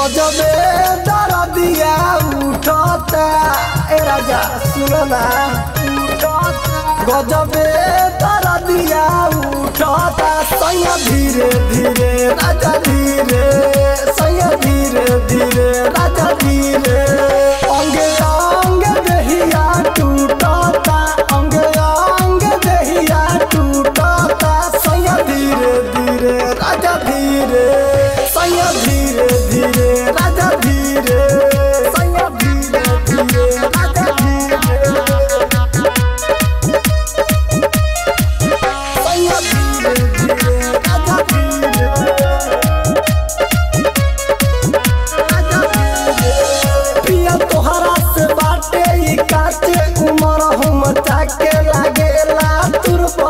गजबे दरदिया उठता ए राजा सुनो ना गजबे दरदिया उठता सैया धीरे धीरे राजा धीरे सैया धीरे धीरे राजा धीरे अंगे अंगे देहिया टूटता अंगे अंगे देहिया टूटता सैया धीरे धीरे राजा धीरे सैया धीरे धीरे राजा धीरे सैया धीरे धीरे राजा धीरे सैया धीरे धीरे राजा धीरे राजा धीरे पिया तोहरा से बाटे ई काचे उमर हम ताके लागेला तुरबा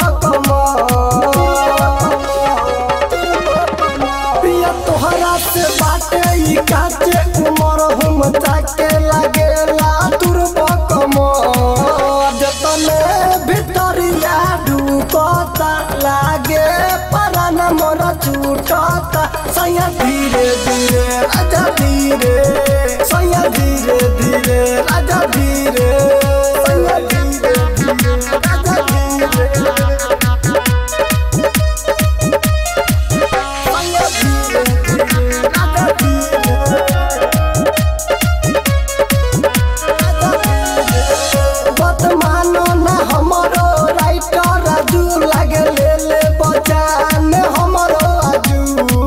तोहरा से बाटे ई काचे उमर हम ताके लागेला तुरबा जतने भितरिया ढुकता लागे परान मन छूटता सैया धीरे धीरे राजा धीरे सैया धीरे धीरे राजा धीरे सैया धीरे धीरे राजा धीरे मानो ना हमरो राइटर राजू लागे ले ले बजान हमरो आजू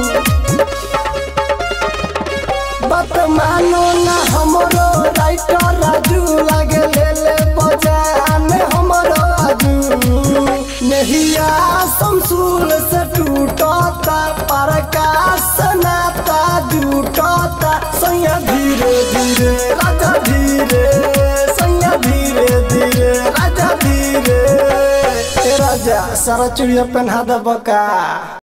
बात मानो ना हमरो राइटर राजू लागे ले ले बजान हमरो आजू नहिया शमसूल से टूटता प्रकाश नाता जुटता सैया धीरे धीरे राजा धीरे सैया धीरे धीरे राजा धीरे राजा सारा चुड़िया पहना दबका।